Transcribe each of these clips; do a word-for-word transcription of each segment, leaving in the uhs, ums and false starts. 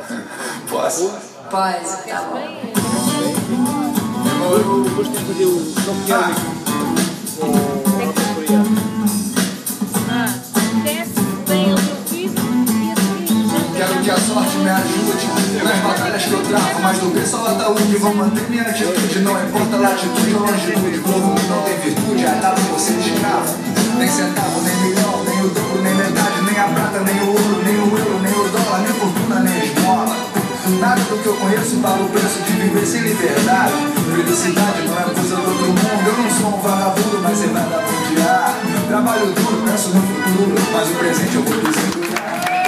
Posso? Pode, tá bom. Eu gosto de fazer o software Quero que a sorte me ajude nas batalhas que eu travo, mas do que só o ataúde vão manter minha atitude. Não importa a latitude ou longitude, o povo não tem virtude, a etapa você é escravo. Nem centavo, nem milhão, nem o dobro, nem metade, nem a prata, nem o ouro, nem o euro, nem o dólar, nem fortuna, nem esmola. Nada do que eu conheço paga o preço de viver sem liberdade. Felicidade não é coisa do outro mundo. Eu não sou um vagabundo, mas você vai dar bom dia. Trabalho duro, penso no futuro, mas o presente eu vou segurar.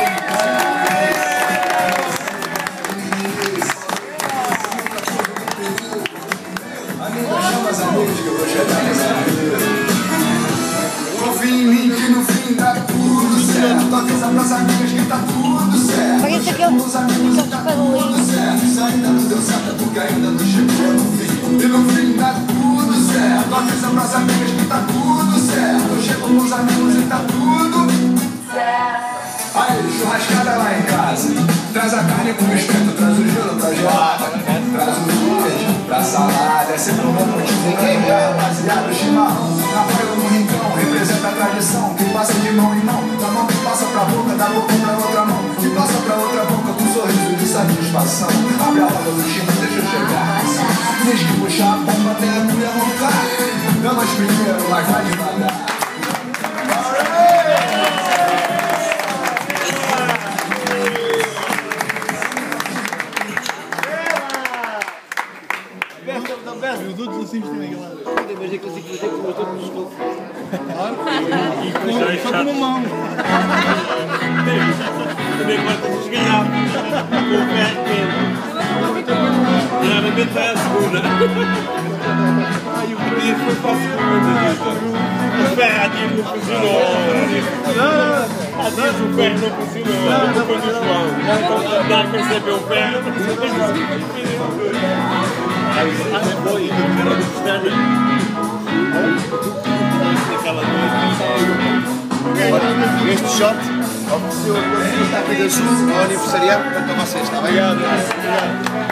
Amiga, chama as amigas que eu vou chegar nessa vida. Confia em mim que no fim dá tudo certo. Avisa pras amigas que tá tudo certo. Parece que eu os amigos que tá tudo certo. Isso ainda não deu certo porque ainda não chegou no fim. E no fim dá tudo certo. Avisa pras amigas que tá tudo certo. Eu chego com os amigos e tá tudo certo. Aí, churrascada lá em casa. Traz a carne com espeto, traz o gelo pra gelada. Traz o verde pra salada. É sempre um bom motivo pra jogar, rapaziada, o chimarrão. Apoio no rincão, representa a tradição. Que passa de mão em mão, da mão que passa pra boca, da boca pra outra mão. Que passa pra outra boca com um sorriso de satisfação. Abre a roda do time, deixa eu chegar. Diz que puxar a bomba até a mulher roncar. Damas primeiro, mas vai devagar. Os outros assim também, galera. Mas é que eu consigo fazer com os outros escolhos. Claro. E só com uma mão. Também gosto de desgarrar. Com o pé quente. Geralmente vai à segunda. Ah, e o poder foi para a segunda. O ferro ativo não funcionou. Ativo o ferro não funcionou. Depois do João. Dá a perceber o ferro. Ah, foi, era do Cristiano. Naquela noite. Este shot ofereceu a todos os tapas de azul ao aniversariante para vocês, está bem? Obrigado.